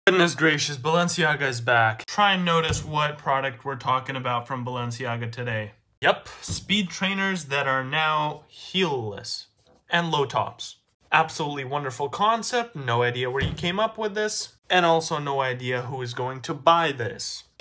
Goodness gracious, Balenciaga is back. Try and notice what product we're talking about from Balenciaga today. Yep, speed trainers that are now heelless and low tops. Absolutely wonderful concept, no idea where you came up with this, and also no idea who is going to buy this.